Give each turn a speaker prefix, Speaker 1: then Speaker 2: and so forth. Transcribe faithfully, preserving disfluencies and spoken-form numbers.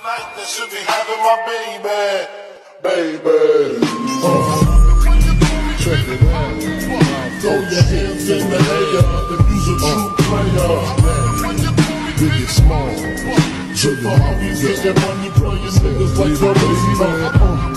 Speaker 1: Tonight they should be having my baby, baby. Uh. Check it out. Throw your hands in the air if you's a true player. Big and small. Triple hobbies, getting money, brilliant niggas like the baby.